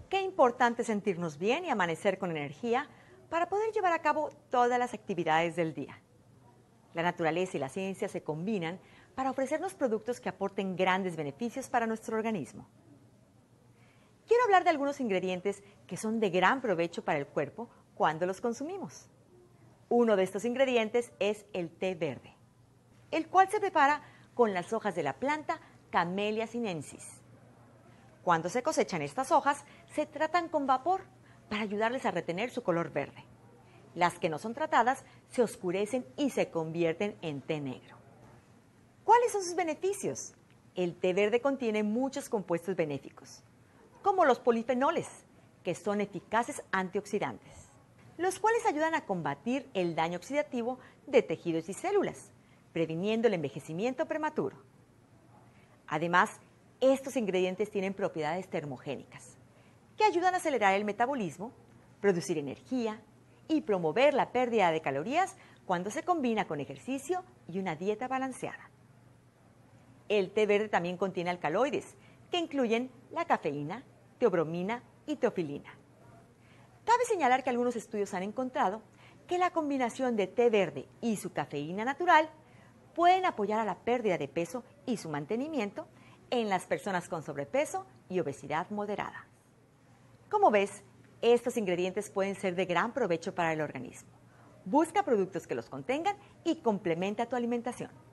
Qué importante sentirnos bien y amanecer con energía para poder llevar a cabo todas las actividades del día. La naturaleza y la ciencia se combinan para ofrecernos productos que aporten grandes beneficios para nuestro organismo. Quiero hablar de algunos ingredientes que son de gran provecho para el cuerpo cuando los consumimos. Uno de estos ingredientes es el té verde, el cual se prepara con las hojas de la planta Camellia sinensis. Cuando se cosechan estas hojas, se tratan con vapor para ayudarles a retener su color verde. Las que no son tratadas se oscurecen y se convierten en té negro. ¿Cuáles son sus beneficios? El té verde contiene muchos compuestos benéficos, como los polifenoles, que son eficaces antioxidantes, los cuales ayudan a combatir el daño oxidativo de tejidos y células, previniendo el envejecimiento prematuro. Además, estos ingredientes tienen propiedades termogénicas, que ayudan a acelerar el metabolismo, producir energía y promover la pérdida de calorías cuando se combina con ejercicio y una dieta balanceada. El té verde también contiene alcaloides, que incluyen la cafeína, teobromina y teofilina. Cabe señalar que algunos estudios han encontrado que la combinación de té verde y su cafeína natural pueden apoyar a la pérdida de peso y su mantenimiento en las personas con sobrepeso y obesidad moderada. Como ves, estos ingredientes pueden ser de gran provecho para el organismo. Busca productos que los contengan y complementa tu alimentación.